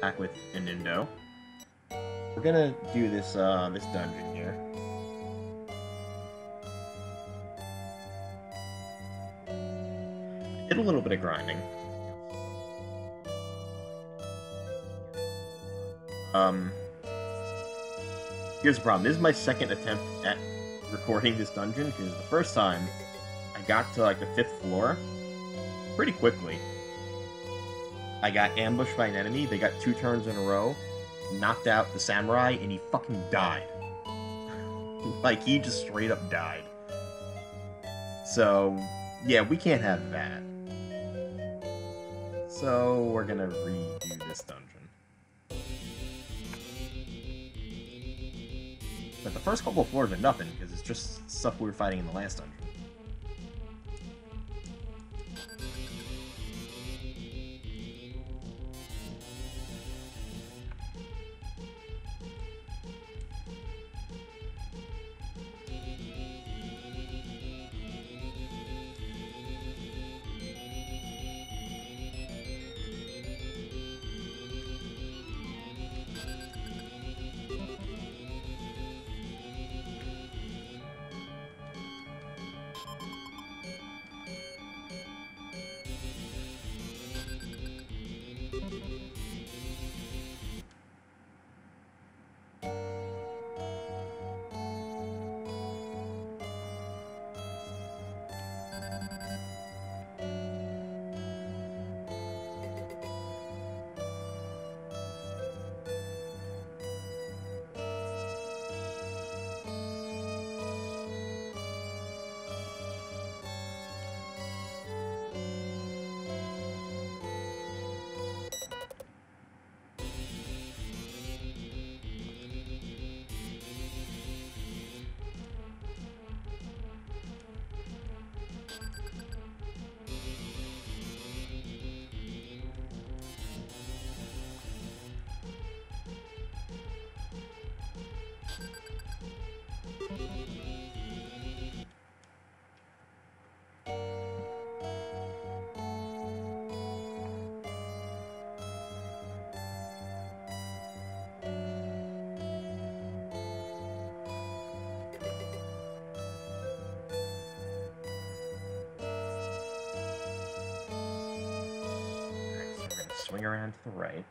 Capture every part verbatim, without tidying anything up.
Back with Inindo. We're gonna do this uh this dungeon here. I did a little bit of grinding. Um here's the problem. This is my second attempt at recording this dungeon, because the first time I got to like the fifth floor pretty quickly. I got ambushed by an enemy, they got two turns in a row, knocked out the samurai, and he fucking died. Like, he just straight up died. So, yeah, we can't have that. So, we're gonna redo this dungeon. But the first couple of floors are nothing, because it's just stuff we were fighting in the last dungeon. Swing around to the right.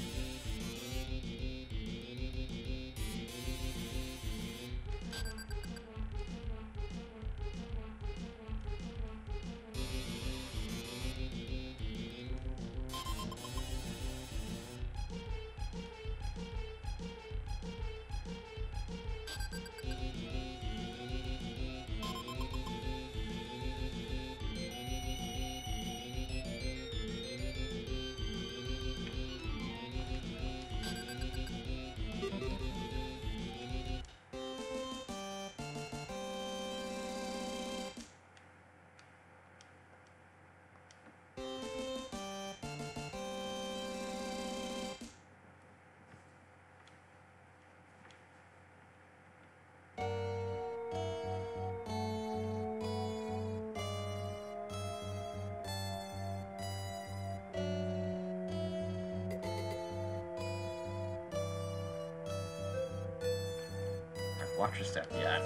Watch your step, yeah.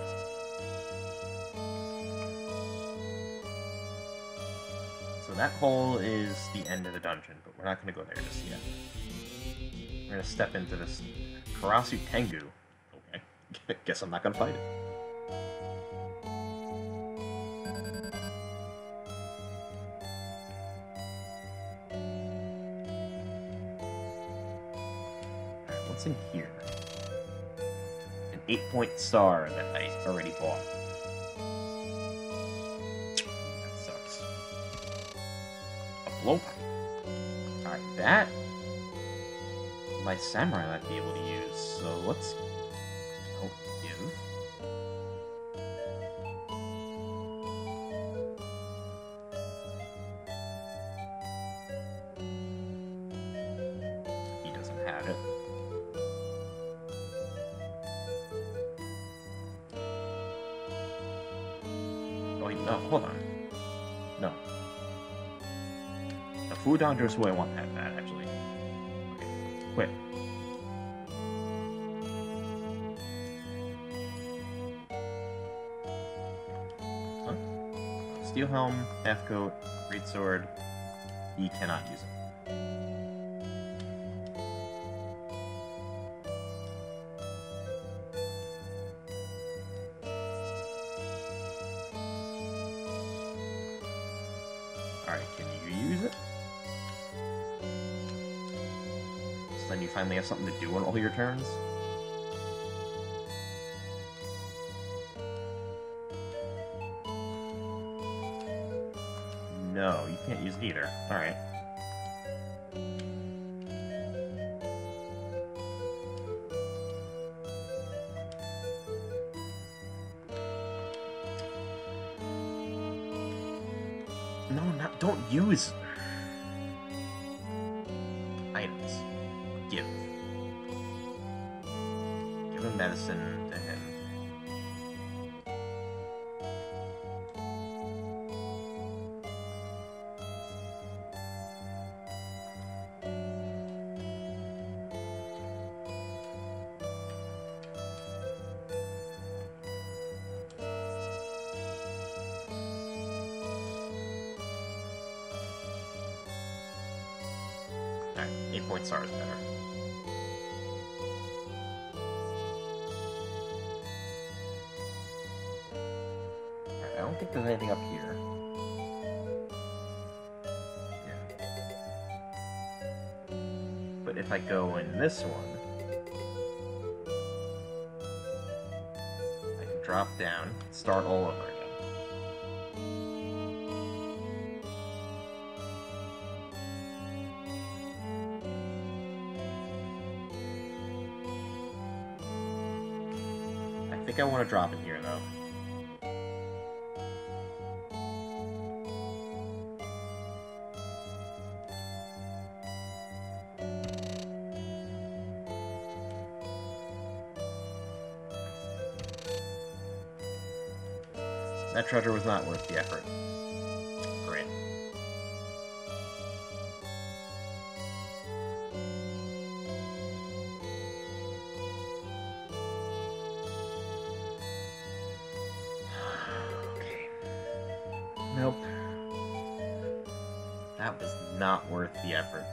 So that hole is the end of the dungeon, but we're not going to go there just yet. We're going to step into this Karasu Tengu. Okay, guess I'm not going to fight it. Alright, what's in here? eight-point star that I already bought. That sucks. A blowpipe. Alright, that my samurai might be able to use, so let's oh, give. He doesn't have it. No, hold on. No. The Fu Dangerous who I want that bad, actually. Okay. Quit. Huh? Steel Helm, Half Coat, Great Sword. He cannot use it. Alright, can you use it? So then you finally have something to do on all your turns? No, you can't use it either. Alright. No, not, don't use items. Give. Give a medicine to him. Alright, eight point star is better. Alright, I don't think there's anything up here. Yeah. But if I go in this one, I can drop down, start all over again. I think I want to drop in here, though. That treasure was not worth the effort. Great. Okay. Nope. That was not worth the effort.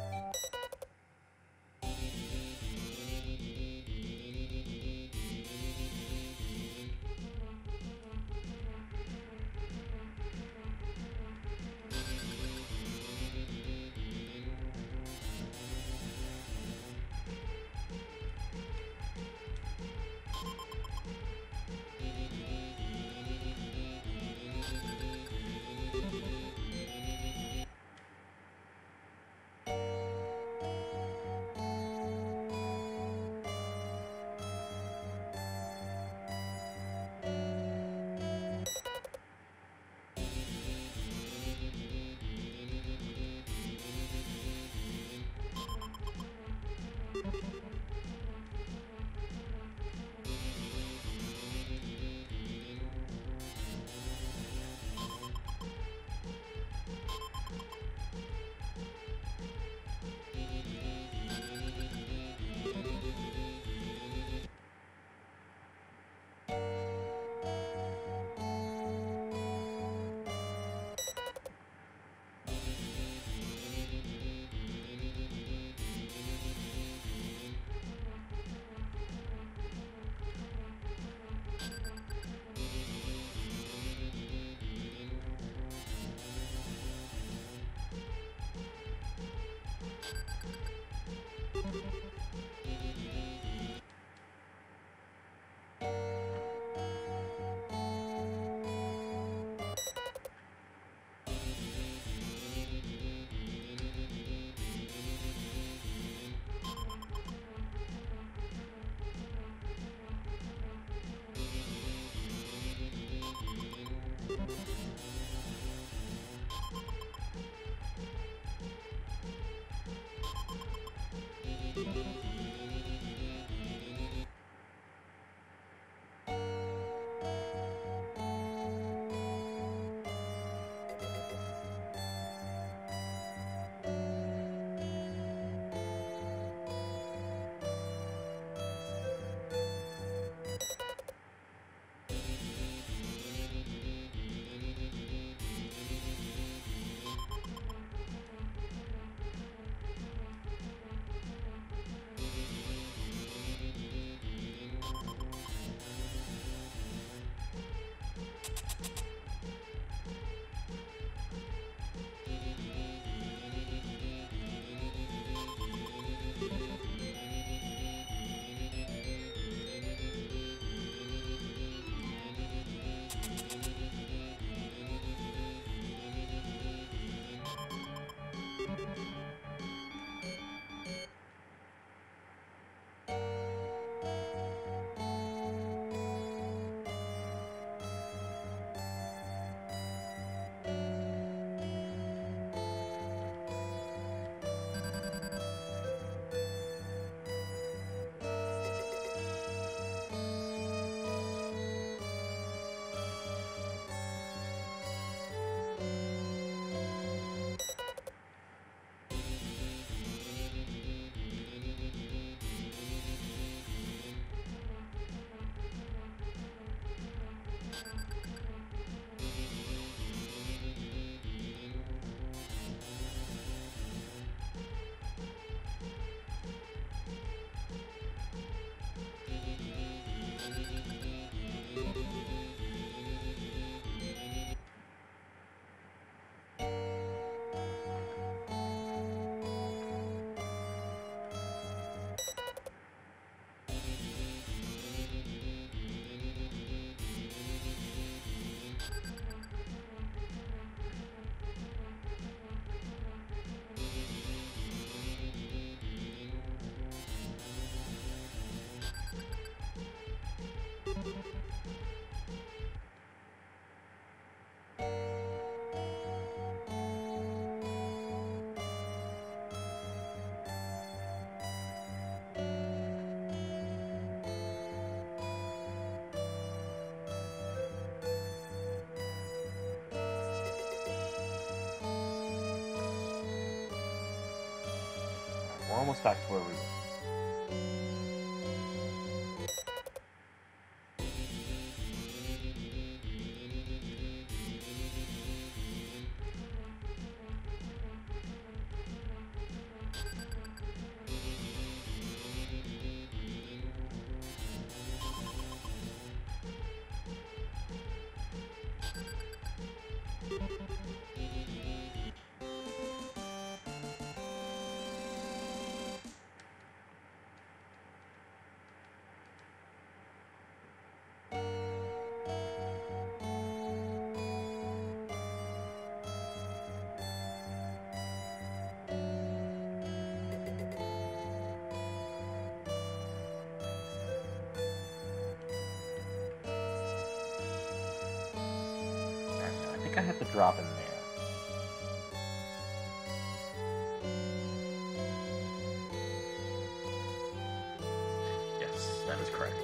we're almost back to where we were. I think I have to drop in there. Yes, that is correct.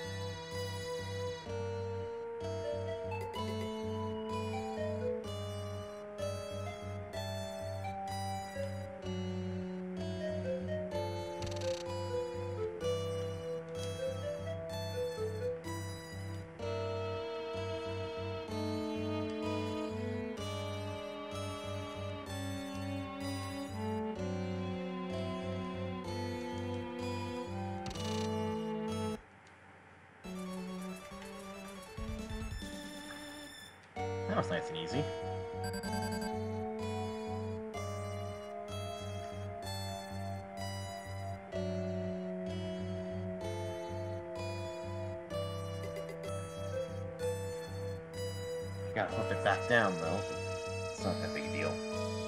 That was nice and easy. Gotta flip it back down, though. It's not that big a deal.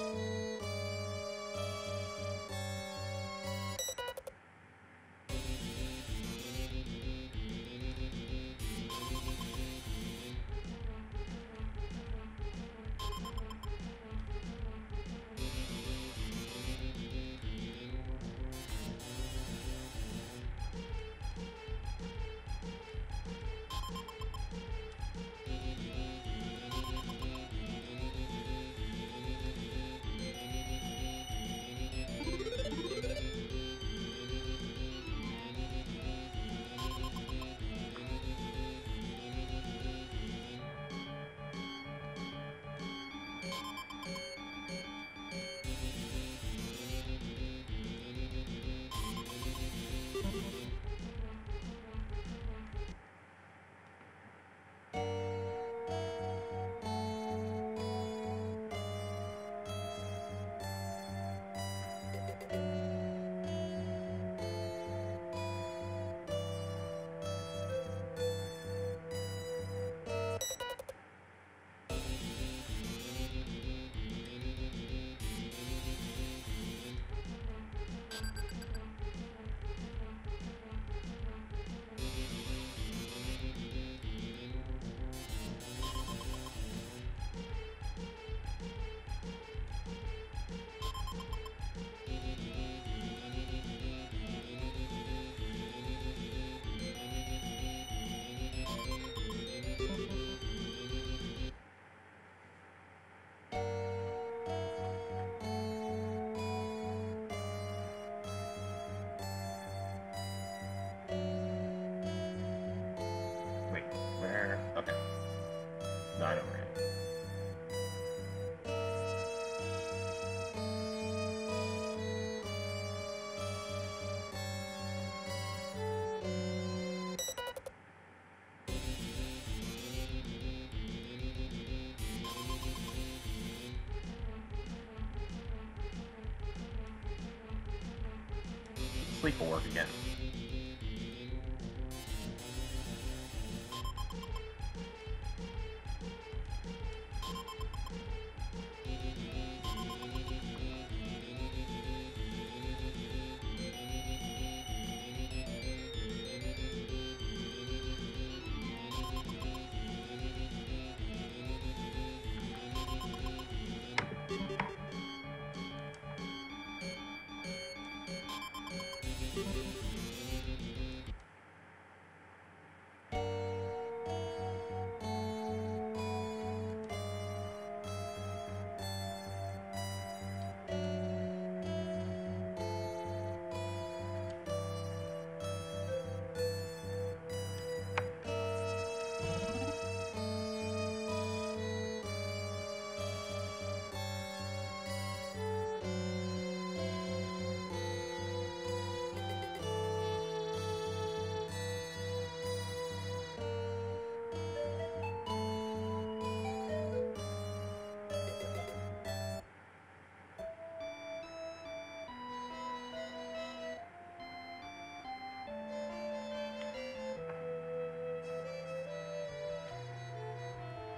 Okay. No, I know where it is. Sleep will work again.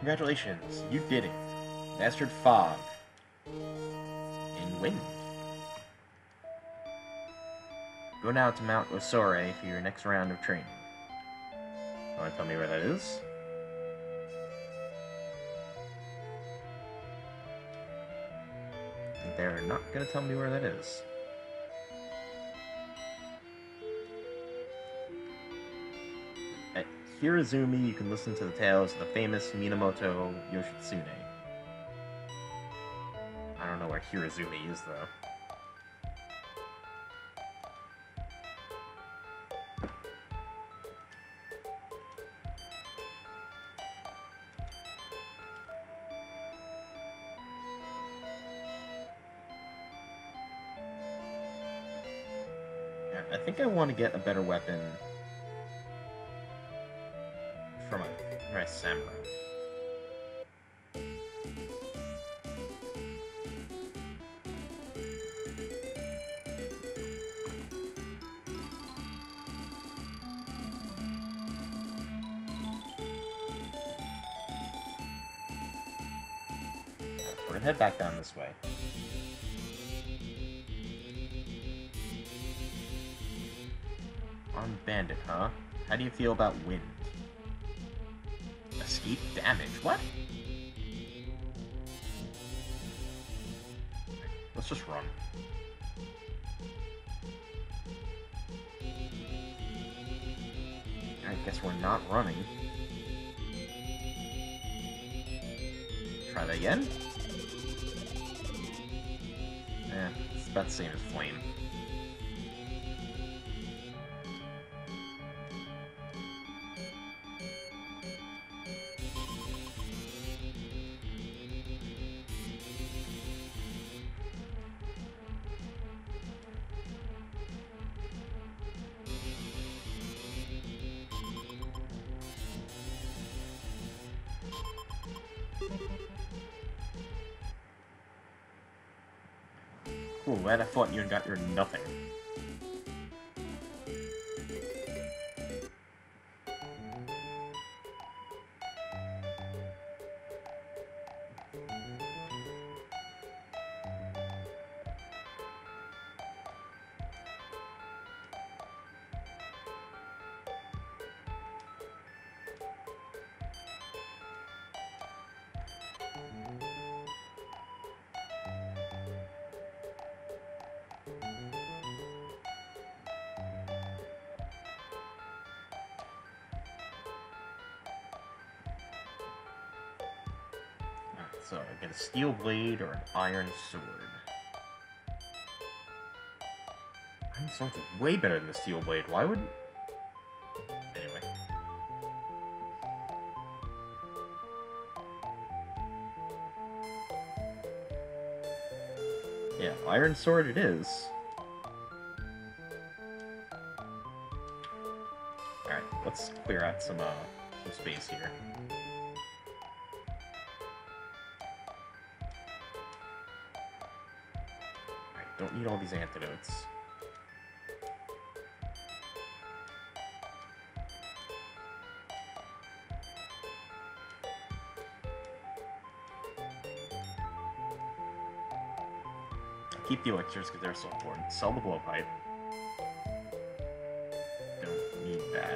Congratulations, you did it. Mastered Fog. And Wind. Go now to Mount Osore for your next round of training. Want to tell me where that is? They're not going to tell me where that is. At Hirazumi, you can listen to the tales of the famous Minamoto Yoshitsune. I don't know where Hirazumi is, though. I think I want to get a better weapon for my, for my samurai. We're gonna head back down this way. On Bandit, huh? How do you feel about Wind? Escape damage? What? Let's just run. I guess we're not running. Try that again? Eh, it's about the same as Flame. Cool, glad I fought you and got your nothing. So, I get a steel blade or an iron sword. Iron sword's way better than the steel blade. Why would... Anyway. Yeah, iron sword it is. Alright, let's clear out some, uh, some space here. Don't need all these antidotes. Keep the elixirs because they're so important. Sell the blowpipe. Don't need that.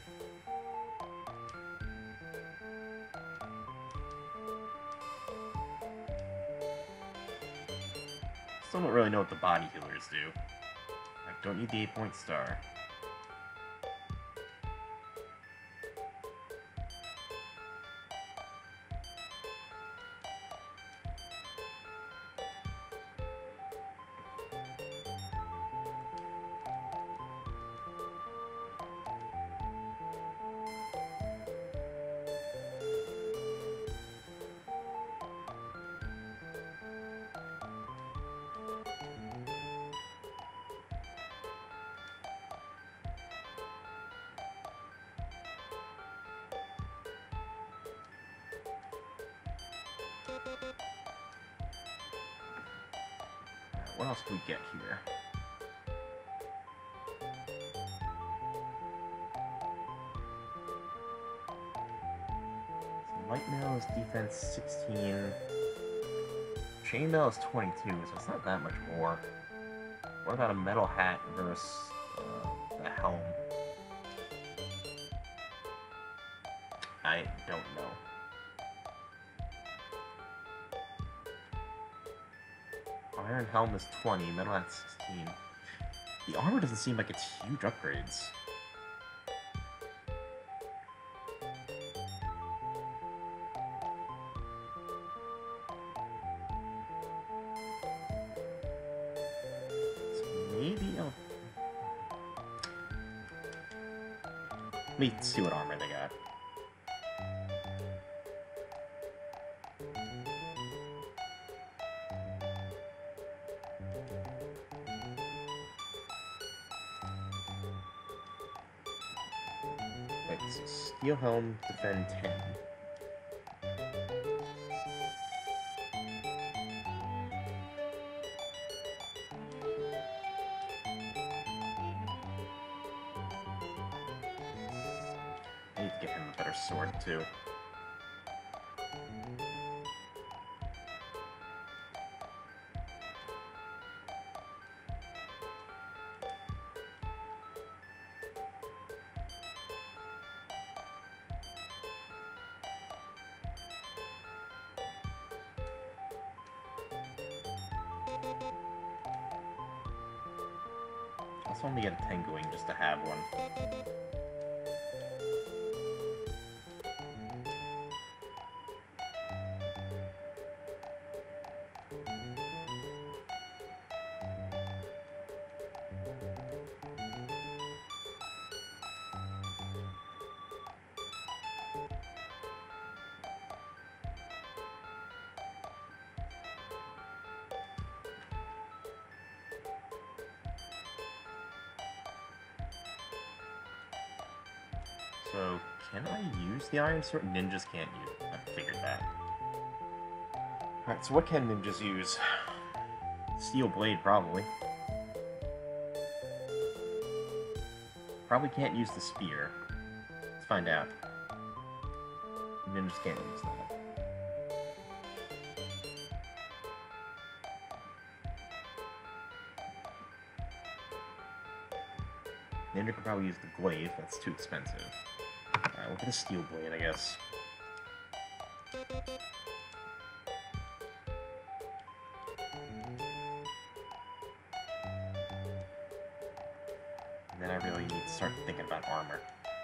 Still don't really know what the body healers do. I don't need the eight point star. What else can we get here? Some White Mail is defense sixteen. Chainmail is twenty-two, so it's not that much more. What about a metal hat versus uh, a helm? I don't know. Iron helm is twenty, metal hat sixteen. The armor doesn't seem like it's huge upgrades. Let me see what armor they got. Wait, so Steel Helm, defend ten. I need to get him a better sword, too. I also want to get a Tenguing just to have one. So, can I use the Iron Sword? Ninjas can't use it. I figured that. Alright, so what can ninjas use? Steel Blade, probably. Probably can't use the spear. Let's find out. Ninjas can't use that. Ninja could probably use the glaive, that's too expensive. Alright, we'll get a steel blade, I guess. And then I really need to start thinking about armor.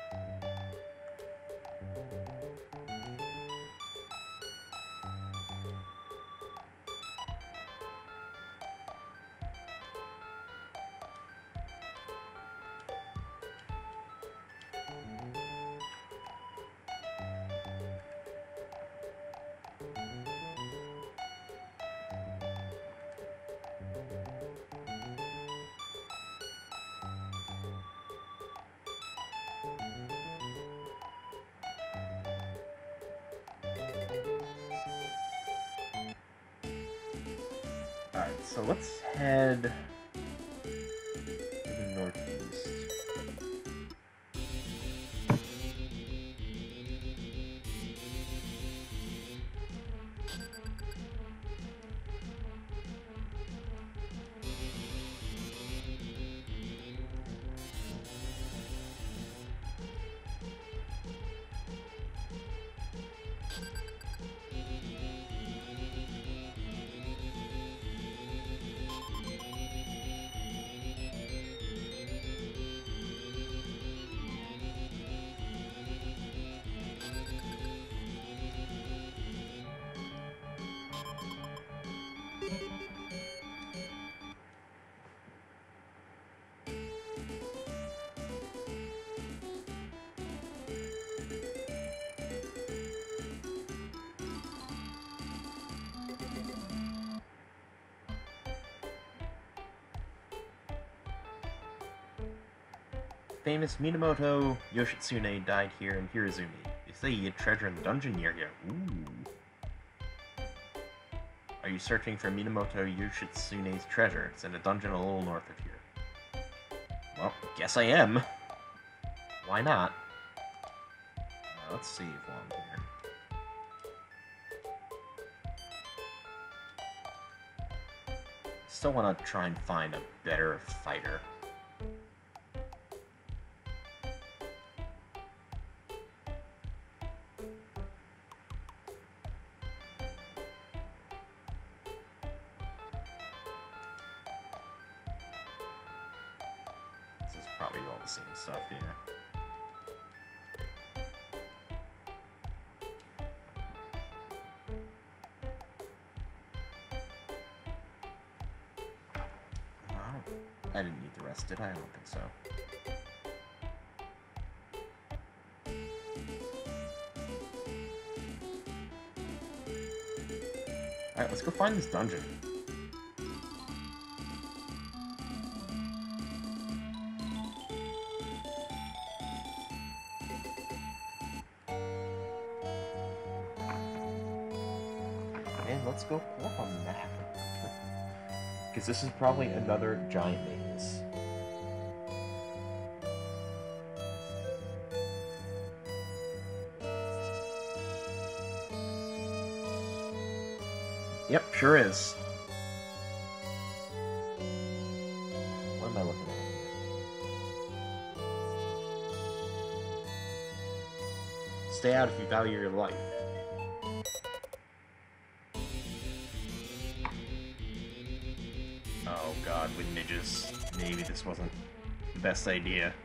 Alright, so let's head to the northeast. Famous Minamoto Yoshitsune died here in Hirozumi. They say you get treasure in the dungeon near here. Ooh. Are you searching for Minamoto Yoshitsune's treasure? It's in a dungeon a little north of here. Well, guess I am. Why not? Uh, let's see if while I'm here. Still want to try and find a better fighter. This is probably all the same stuff here. I didn't need the rest, did I? I don't think so. Alright, let's go find this dungeon. And let's go pull up on the map. Because this is probably another giant maze. Yep, sure is. What am I looking at? Stay out if you value your life. Oh god, with ninjas, maybe this wasn't the best idea.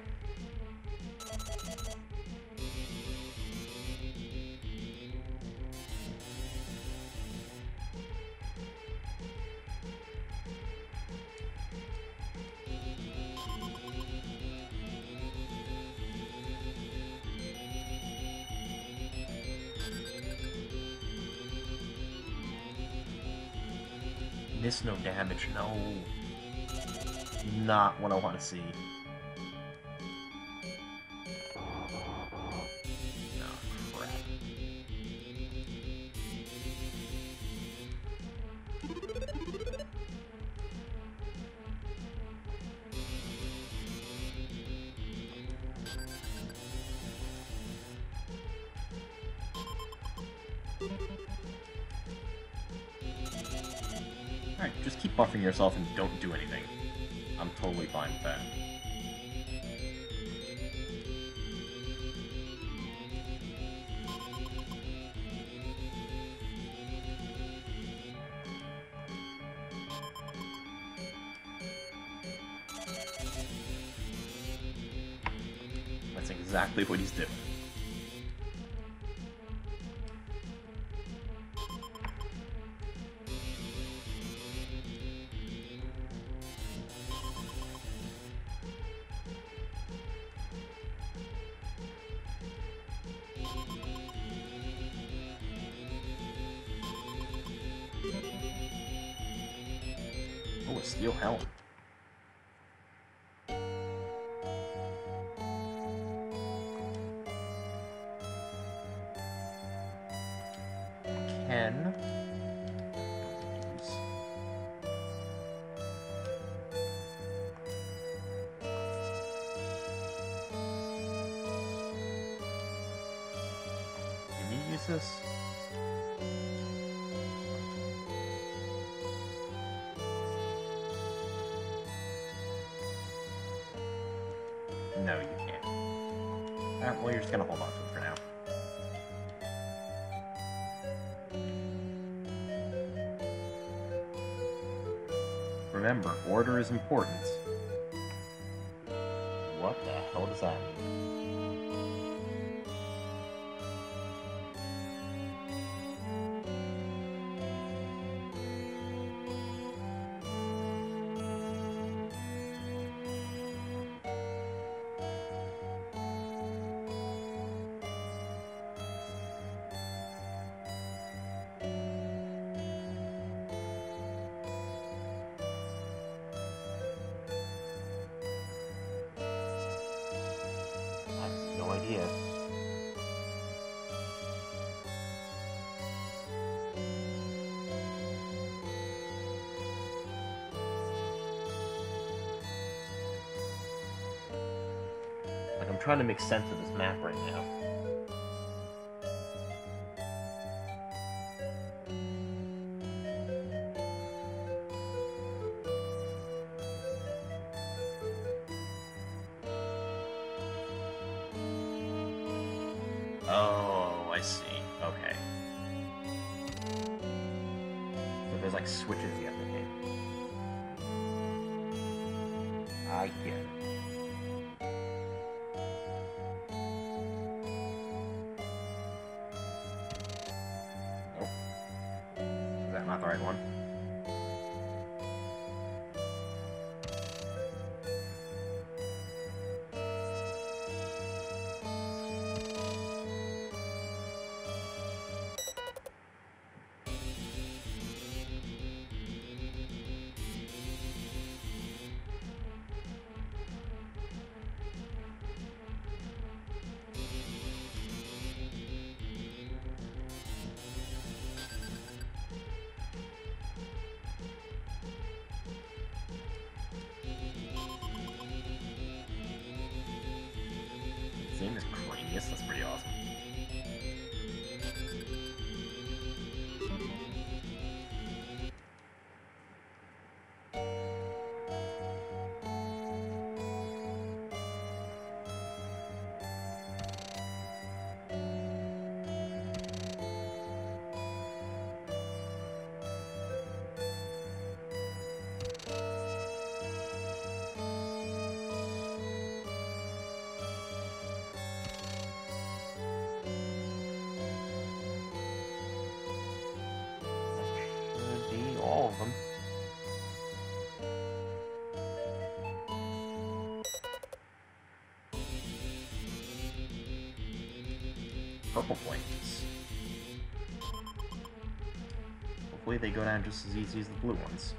Miss no damage, no. Not what I want to see. Oh, crap. Alright, just keep buffing yourself and don't do anything. I'm totally fine with that. That's exactly what he's doing. Oh, a steel helm. Can Can you use this? No, you can't. Alright, well, you're just gonna hold on to it for now. Remember, order is important. What the hell does that mean? No idea. Like, I'm trying to make sense of this map right now. like switches you have to hit. I get it. Nope. Is that not the right one? His name is Cranius, that's pretty awesome. All of them. Purple flames. Hopefully they go down just as easy as the blue ones.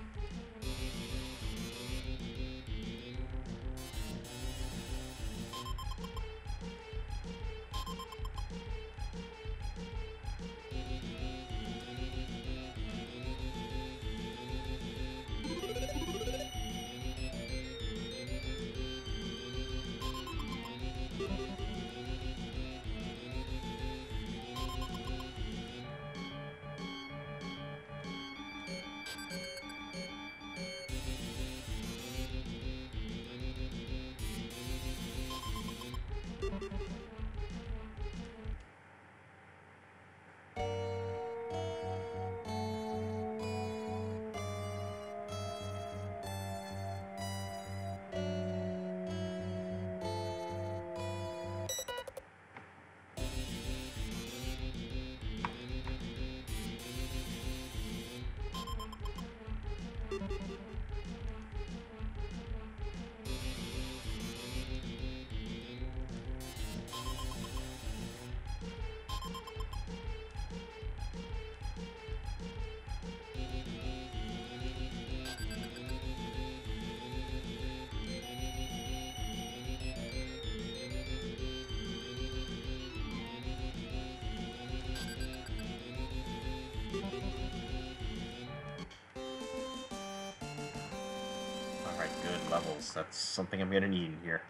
Alright, good levels. That's something I'm gonna need here.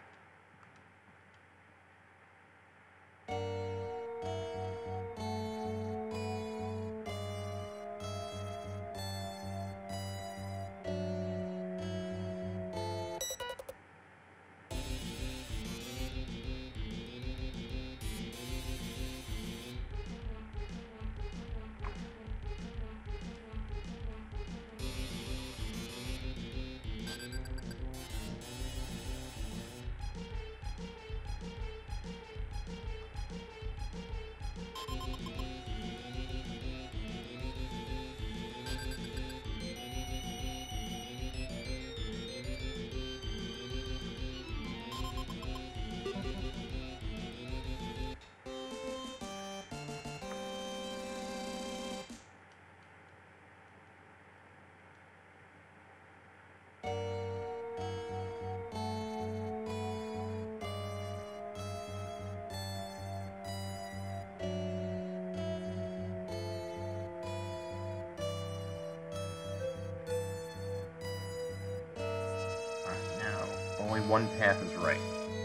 Only one path is right.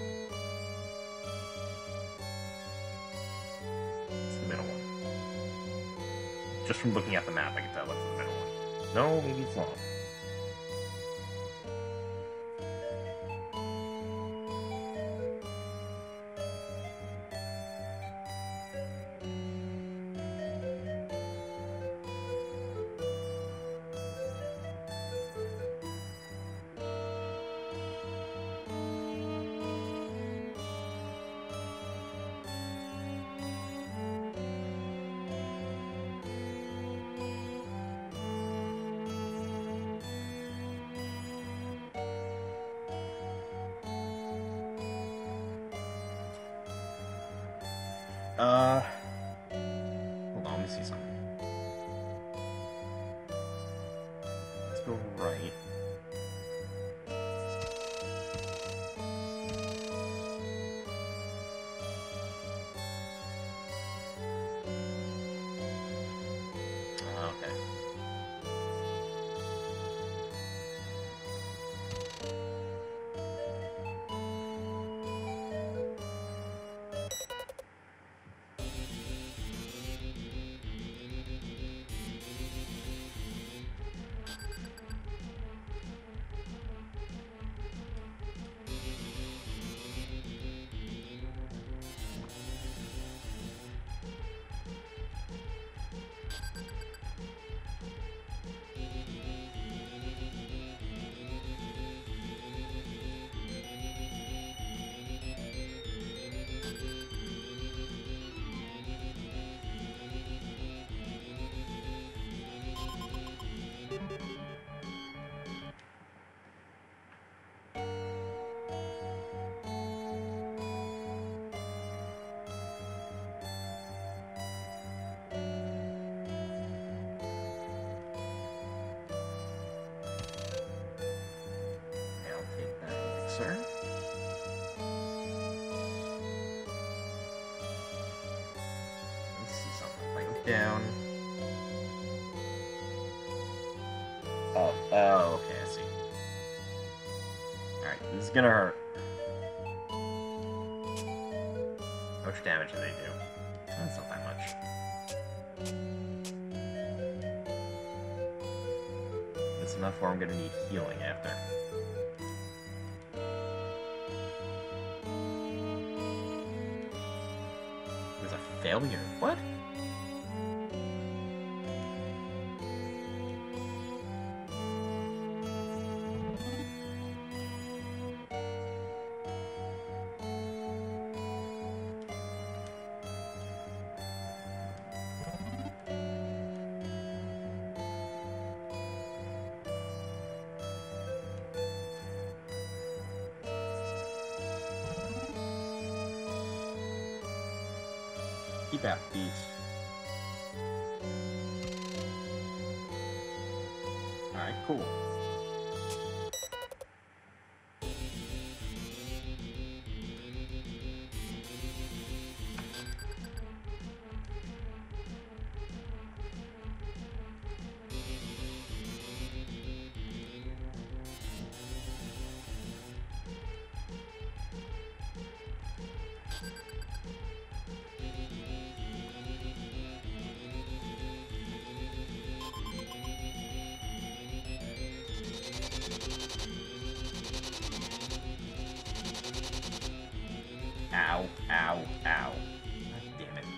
It's the middle one. Just from looking at the map, I can tell it's the middle one. No, maybe it's not. Uh, hold on, let me see something. Let's go right. Okay. Sir? Let's see something. If I go down. Oh, oh, okay, I see. Alright, this is gonna hurt. How much damage do they do? That's not that much. That's enough where I'm gonna need healing after. Failure? What? Keep out these. Alright, cool. Ow, ow, ow. God damn it.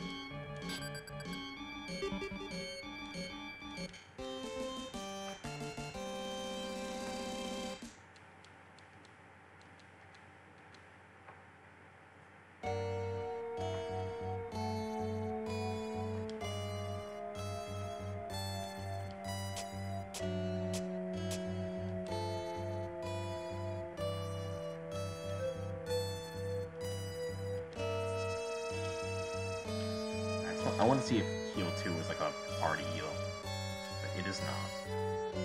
I want to see if heal two is like a party heal, but it is not.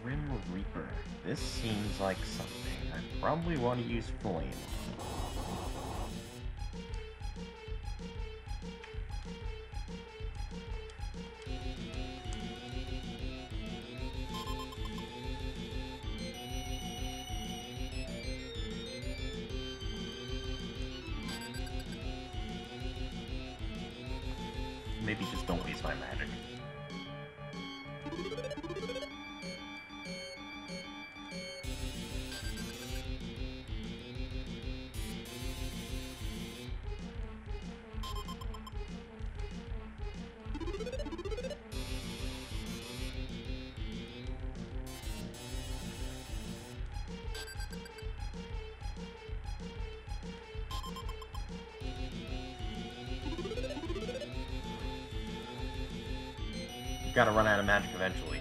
Grim Reaper. This seems like something I probably want to use Flame on. Maybe just don't waste my magic. Gotta run out of magic eventually.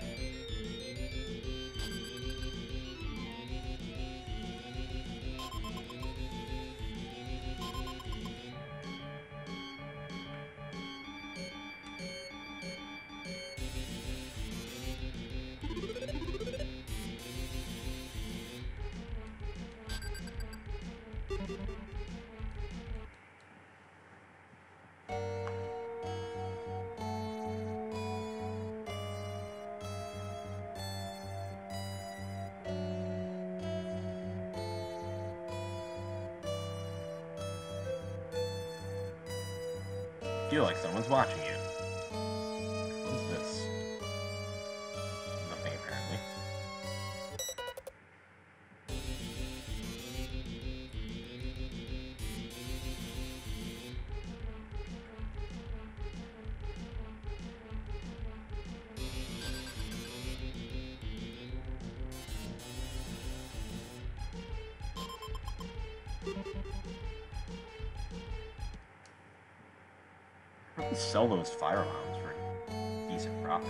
Feel like someone's watching you. What is this? Nothing, apparently. I can sell those fire bombs for a decent profit.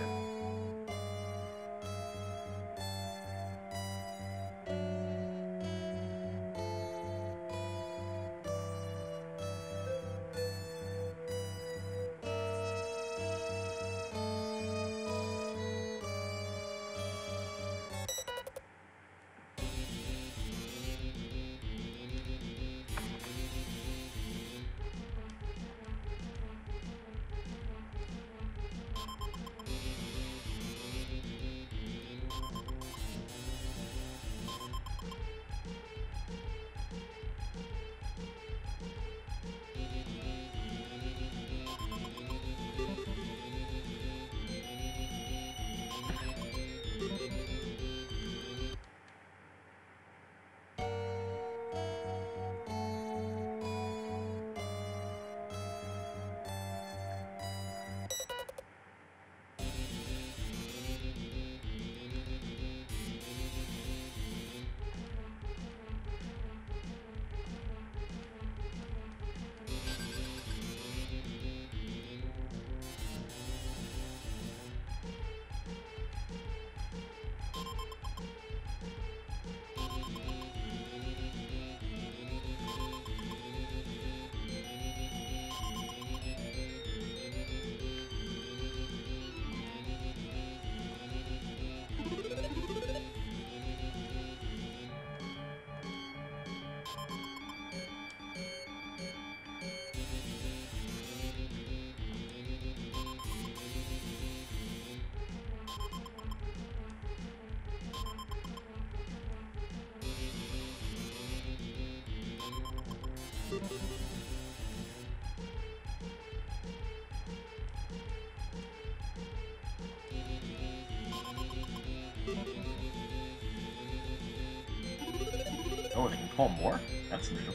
Oh, they can call more? That's new.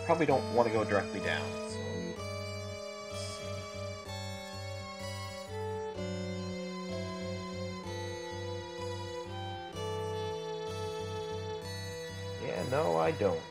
probably don't want to go directly down, so let me see. Yeah, no, I don't.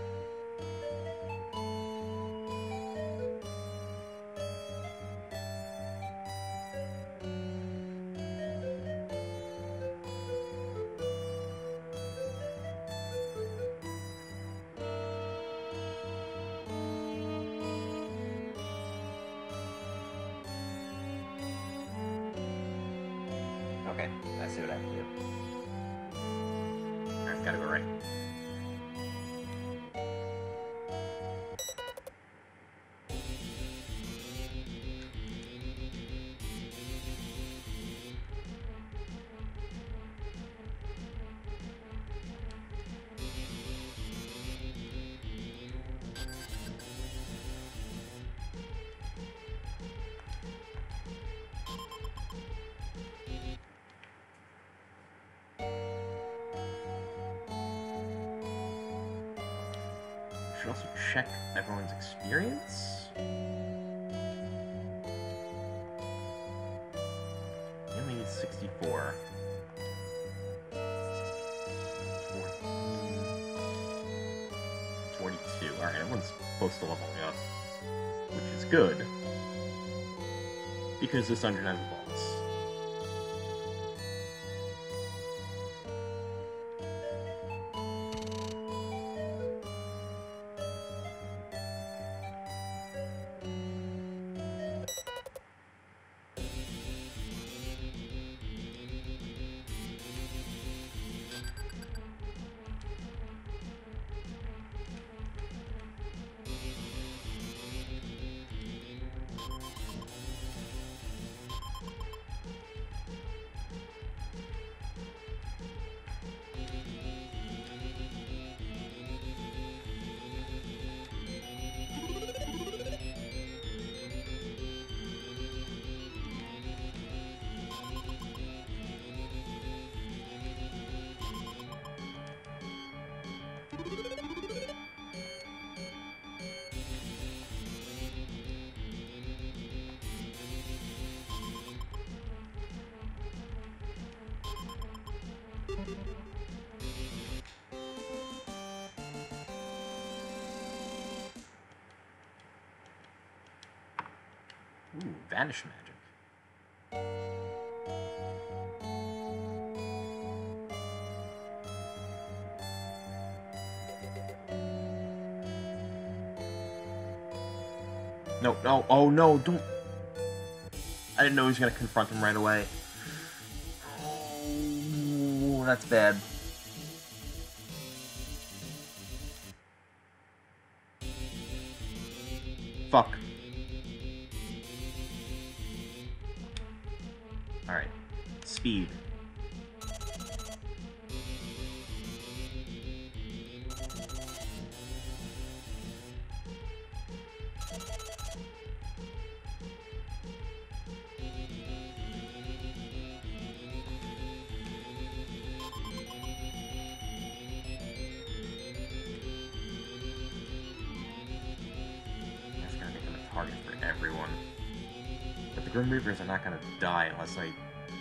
Okay, I see what I have to do. Alright, gotta go right. Should also check everyone's experience. He only needs sixty-four. forty-two. Alright, everyone's close to leveling up, which is good, because this dungeon has a boss. Ooh, vanish magic. No, no, oh no, don't. I didn't know he was gonna confront him right away. Oh, that's bad. Fuck. Alright. Speed. Target for everyone. But the Grim Reapers are not gonna die unless I...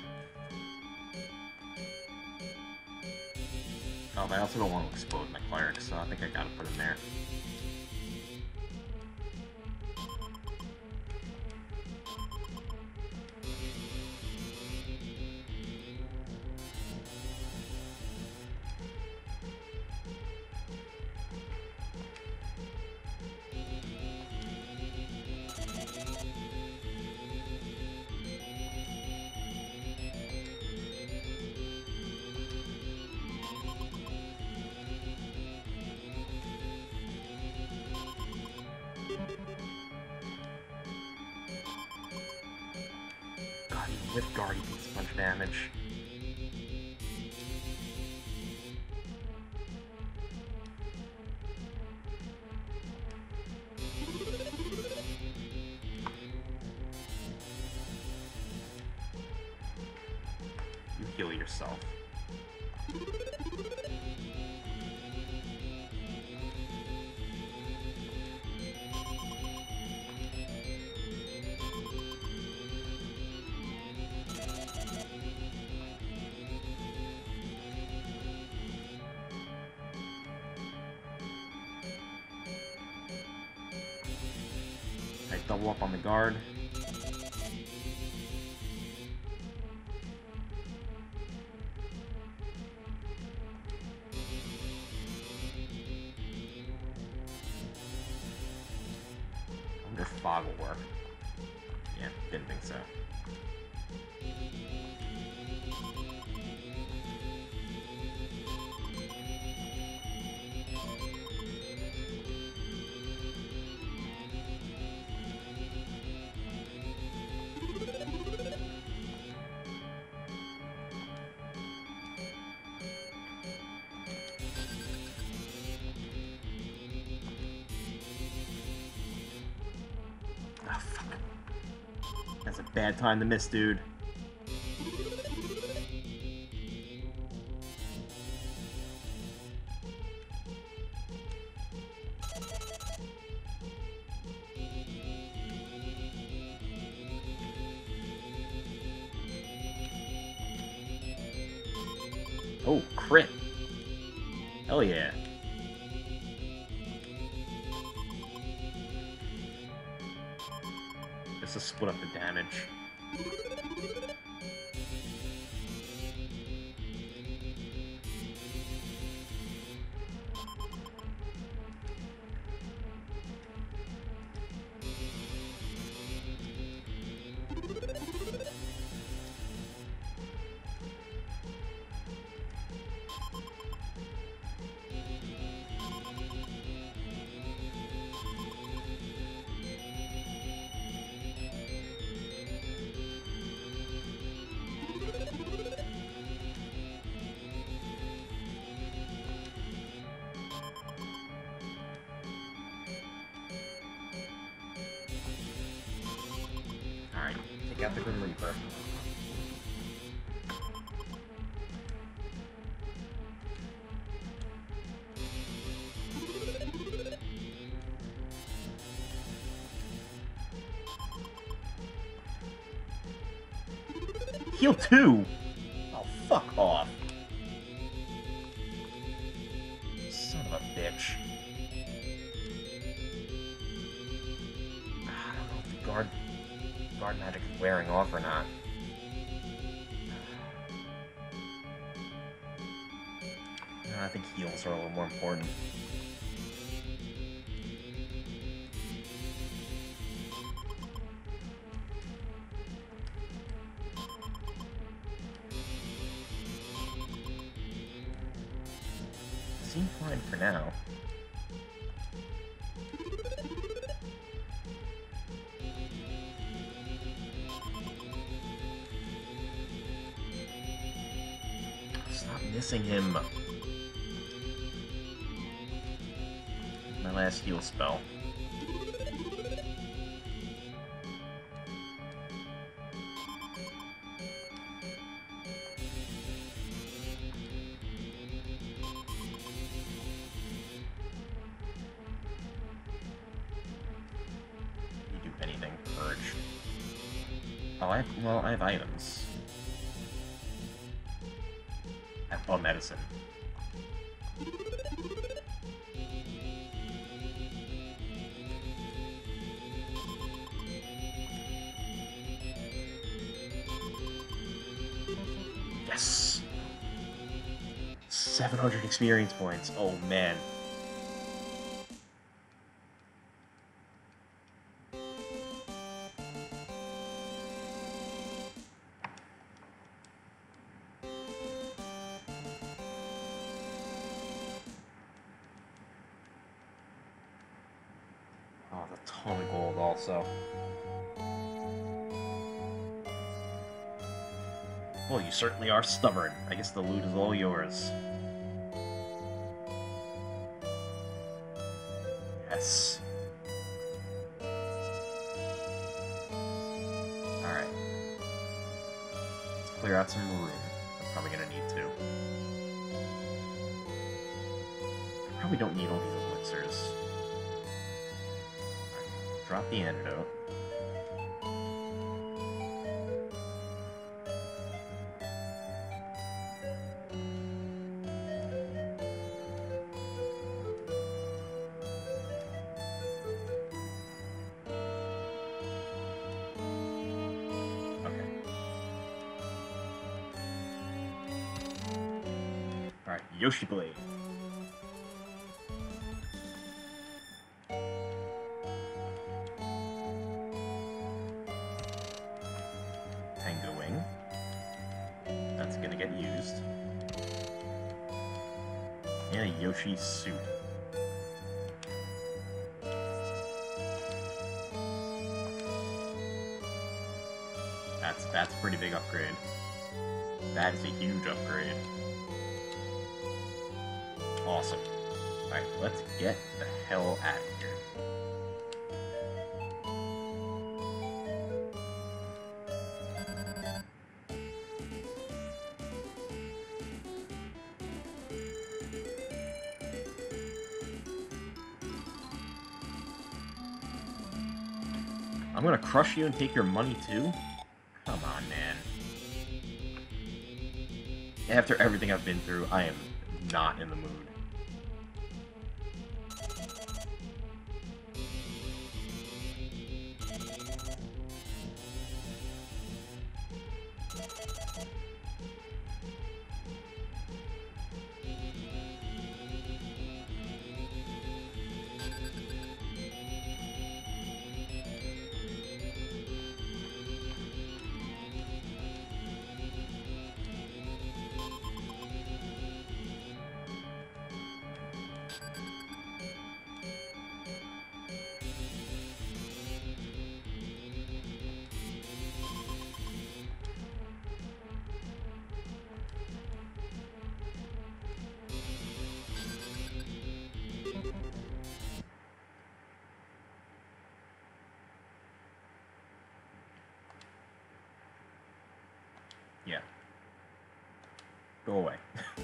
Oh, but I also don't want to explode my clerics, so I think I gotta put him there. With guard, he takes a bunch of damage. You heal yourself. double up on the guard. I wonder if fog will work. Yeah, didn't think so. That's a bad time to miss, dude. Oh, crit. Hell yeah. Just to split up the damage. Alright, take out the Grim Reaper. Heal two! Oh, fuck off. Son of a bitch. I don't know if the guard, guard magic is wearing off or not. No, I think heals are a little more important. Seem fine for now. Stop missing him. My last heal spell. Anything. Purge. Oh, I have, well, I have items. I have, oh, medicine. Yes! seven hundred experience points. Oh, man. Oh, a ton of gold also. Well, you certainly are stubborn. I guess the loot is all yours. Yes. Alright. Let's clear out some room. I'm probably gonna need to. I probably don't need all these elixirs. Right. Drop the antidote. Alright, Yoshi Blade. Tango Wing. That's gonna get used. And a Yoshi suit. That's that's a pretty big upgrade. That is a huge upgrade. Awesome. Alright, let's get the hell out of here. I'm gonna crush you and take your money too? Come on, man. After everything I've been through, I am not in the mood. Yeah. Go away.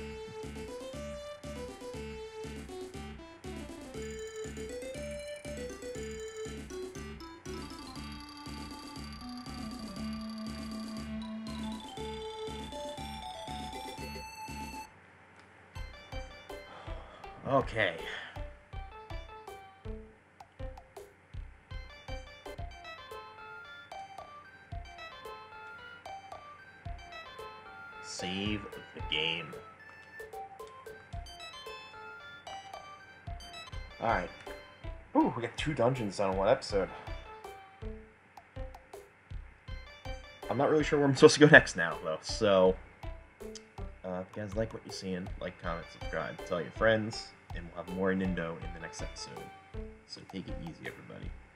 Okay. Save the game. Alright. Ooh, we got two dungeons on one episode. I'm not really sure where I'm supposed to go next now, though, so... Uh, if you guys like what you're seeing, like, comment, subscribe, tell your friends, and we'll have more Nindo in the next episode. So take it easy, everybody.